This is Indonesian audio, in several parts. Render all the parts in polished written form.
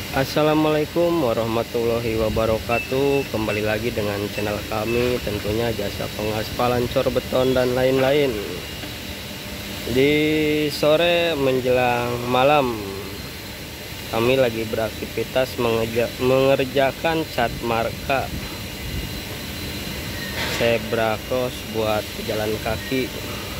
Assalamualaikum warahmatullahi wabarakatuh. Kembali lagi dengan channel kami, tentunya jasa pengaspalan cor beton dan lain-lain. Di sore menjelang malam, kami lagi beraktivitas mengerjakan cat marka zebra cross buat pejalan kaki.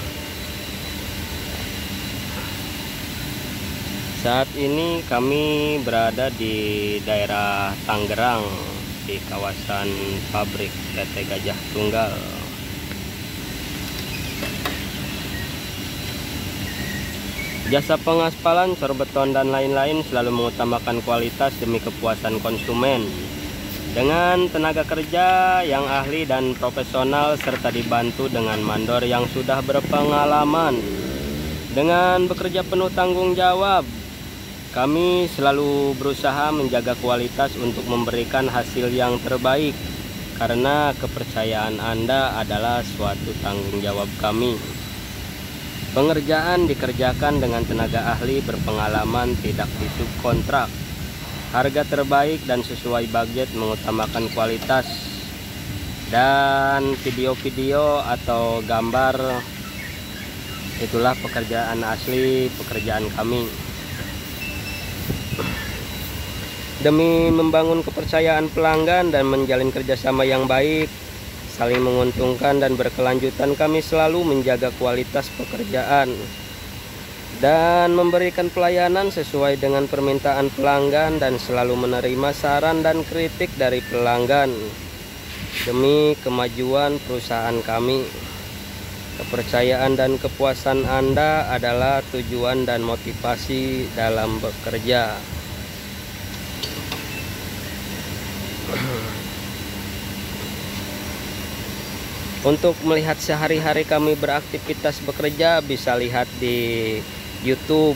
Saat ini kami berada di daerah Tangerang, di kawasan pabrik PT Gajah Tunggal. Jasa pengaspalan, cor beton dan lain-lain selalu mengutamakan kualitas demi kepuasan konsumen. Dengan tenaga kerja yang ahli dan profesional serta dibantu dengan mandor yang sudah berpengalaman. Dengan bekerja penuh tanggung jawab, kami selalu berusaha menjaga kualitas untuk memberikan hasil yang terbaik, karena kepercayaan Anda adalah suatu tanggung jawab kami. Pengerjaan dikerjakan dengan tenaga ahli berpengalaman, tidak disubkontrak. Harga terbaik dan sesuai budget, mengutamakan kualitas. Dan video-video atau gambar, itulah pekerjaan asli, pekerjaan kami. Demi membangun kepercayaan pelanggan dan menjalin kerjasama yang baik, saling menguntungkan dan berkelanjutan, kami selalu menjaga kualitas pekerjaan dan memberikan pelayanan sesuai dengan permintaan pelanggan, dan selalu menerima saran dan kritik dari pelanggan demi kemajuan perusahaan kami. Kepercayaan dan kepuasan Anda adalah tujuan dan motivasi dalam bekerja. Untuk melihat sehari-hari kami beraktivitas bekerja, bisa lihat di YouTube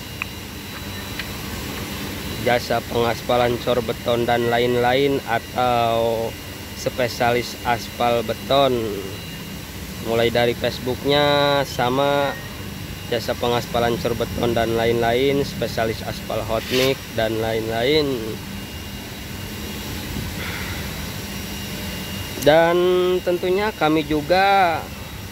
jasa pengaspalan cor beton dan lain-lain, atau spesialis aspal beton. Mulai dari Facebooknya sama jasa pengaspalan cor beton dan lain-lain, spesialis aspal hot mix dan lain-lain. Dan tentunya kami juga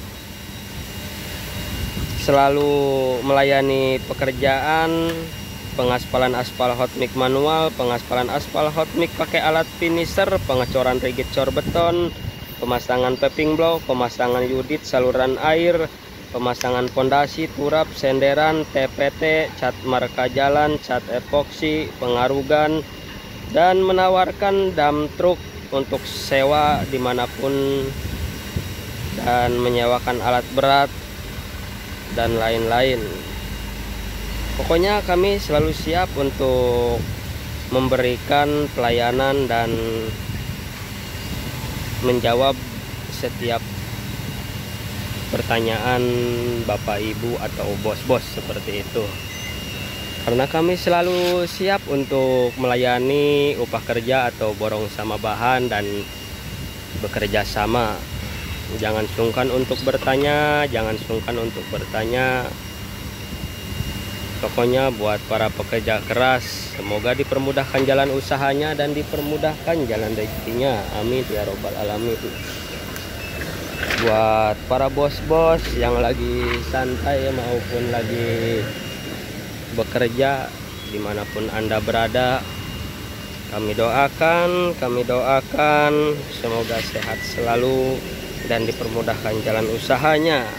selalu melayani pekerjaan pengaspalan aspal hot mix manual, pengaspalan aspal hot mix pakai alat finisher, pengecoran rigid cor beton, pemasangan paving block, pemasangan unit saluran air, pemasangan pondasi, turap, senderan, TPT, cat marka jalan, cat epoksi, pengarugan, dan menawarkan dump truck untuk sewa dimanapun, dan menyewakan alat berat dan lain-lain. Pokoknya kami selalu siap untuk memberikan pelayanan dan menjawab setiap pertanyaan Bapak Ibu atau bos-bos seperti itu, karena kami selalu siap untuk melayani upah kerja atau borong sama bahan dan bekerja sama. Jangan sungkan untuk bertanya, jangan sungkan untuk bertanya. Pokoknya buat para pekerja keras, semoga dipermudahkan jalan usahanya dan dipermudahkan jalan rezekinya. Amin ya robbal alamin. Buat para bos-bos yang lagi santai maupun lagi bekerja dimanapun Anda berada, kami doakan semoga sehat selalu dan dipermudahkan jalan usahanya.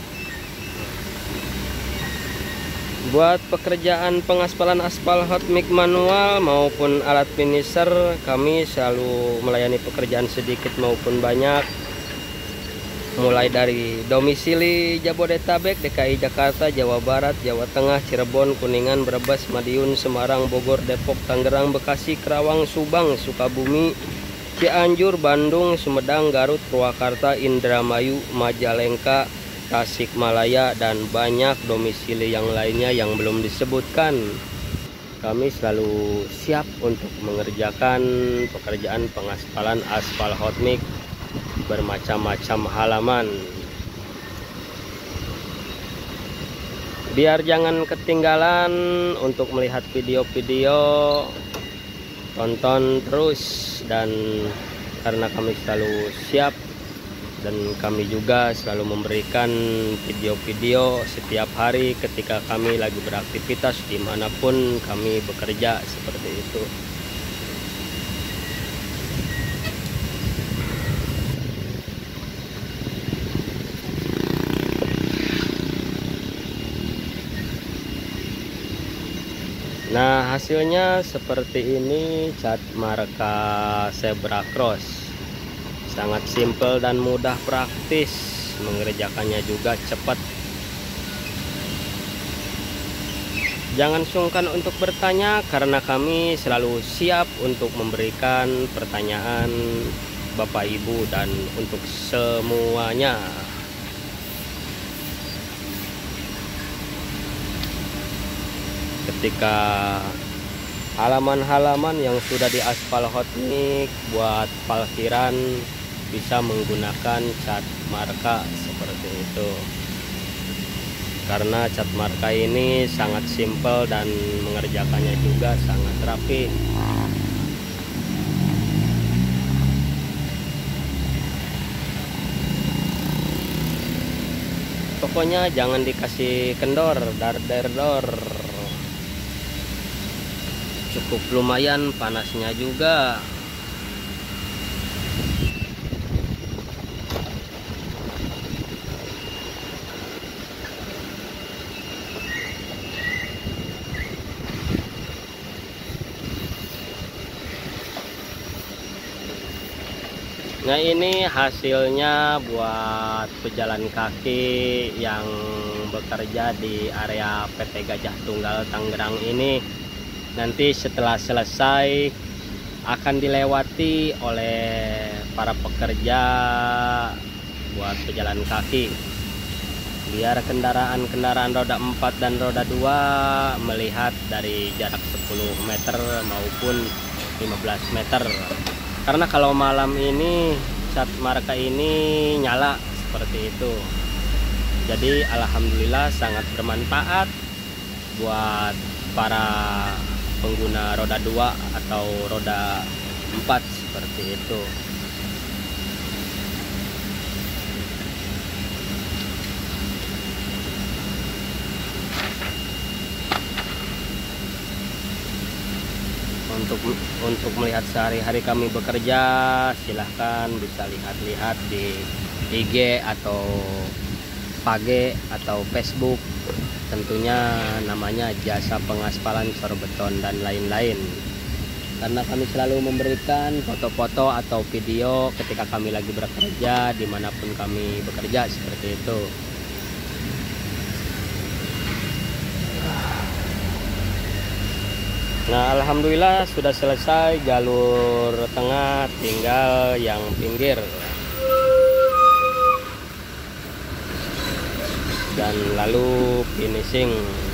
Buat pekerjaan pengaspalan aspal hot mix manual maupun alat finisher, kami selalu melayani pekerjaan sedikit maupun banyak, mulai dari domisili Jabodetabek, DKI Jakarta, Jawa Barat, Jawa Tengah, Cirebon, Kuningan, Brebes, Madiun, Semarang, Bogor, Depok, Tangerang, Bekasi, Kerawang, Subang, Sukabumi, Cianjur, Bandung, Sumedang, Garut, Purwakarta, Indramayu, Majalengka, Tasikmalaya, dan banyak domisili yang lainnya yang belum disebutkan. Kami selalu siap untuk mengerjakan pekerjaan pengaspalan aspal hot mix bermacam-macam halaman. Biar jangan ketinggalan untuk melihat video-video tonton terus, dan karena kami selalu siap dan kami juga selalu memberikan video-video setiap hari ketika kami lagi beraktivitas dimanapun kami bekerja, seperti itu. Nah, hasilnya seperti ini, cat marka zebra cross. Sangat simpel dan mudah, praktis, mengerjakannya juga cepat. Jangan sungkan untuk bertanya karena kami selalu siap untuk memberikan pertanyaan Bapak Ibu dan untuk semuanya. Ketika halaman-halaman yang sudah diaspal hot mix buat parkiran bisa menggunakan cat marka seperti itu, karena cat marka ini sangat simpel dan mengerjakannya juga sangat rapi. Pokoknya jangan dikasih kendor, dar. Cukup lumayan panasnya juga. Nah, ini hasilnya buat pejalan kaki yang bekerja di area PT Gajah Tunggal Tangerang ini. Nanti setelah selesai akan dilewati oleh para pekerja buat pejalan kaki, biar kendaraan-kendaraan roda 4 dan roda 2 melihat dari jarak 10 meter maupun 15 meter. Karena kalau malam ini cat marka ini nyala seperti itu. Jadi alhamdulillah sangat bermanfaat buat para pengguna roda 2 atau roda 4 seperti itu. Untuk melihat sehari-hari kami bekerja, silahkan bisa lihat-lihat di IG atau Page atau Facebook. Tentunya namanya Jasa Pengaspalan Sorbeton dan lain-lain. Karena kami selalu memberikan foto-foto atau video ketika kami lagi bekerja dimanapun kami bekerja, seperti itu. Nah, alhamdulillah sudah selesai jalur tengah, tinggal yang pinggir. Dan lalu finishing.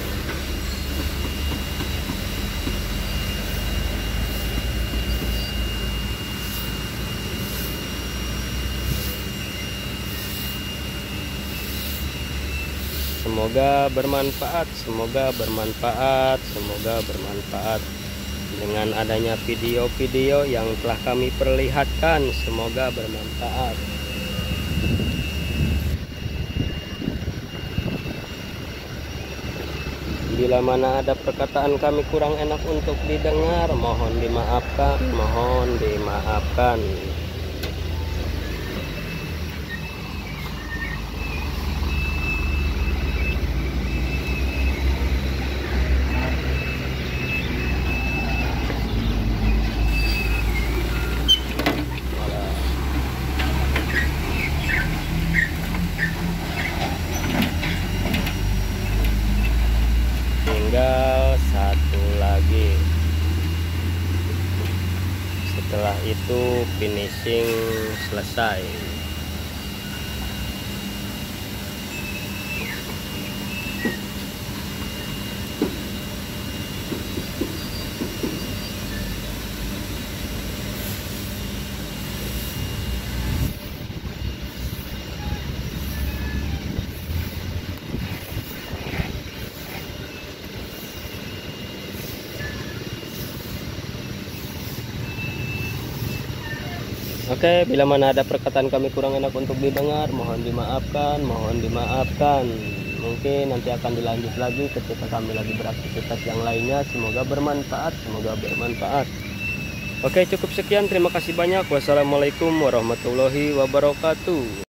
Semoga bermanfaat, semoga bermanfaat, semoga bermanfaat. Dengan adanya video-video yang telah kami perlihatkan, semoga bermanfaat. Bila mana ada perkataan kami kurang enak untuk didengar, mohon dimaafkan, mohon dimaafkan. Tinggal satu lagi. Setelah itu finishing selesai. Oke, bila mana ada perkataan kami kurang enak untuk didengar, mohon dimaafkan, mohon dimaafkan. Mungkin nanti akan dilanjut lagi ketika kami lagi beraktivitas yang lainnya. Semoga bermanfaat, semoga bermanfaat. Oke, cukup sekian. Terima kasih banyak. Wassalamualaikum warahmatullahi wabarakatuh.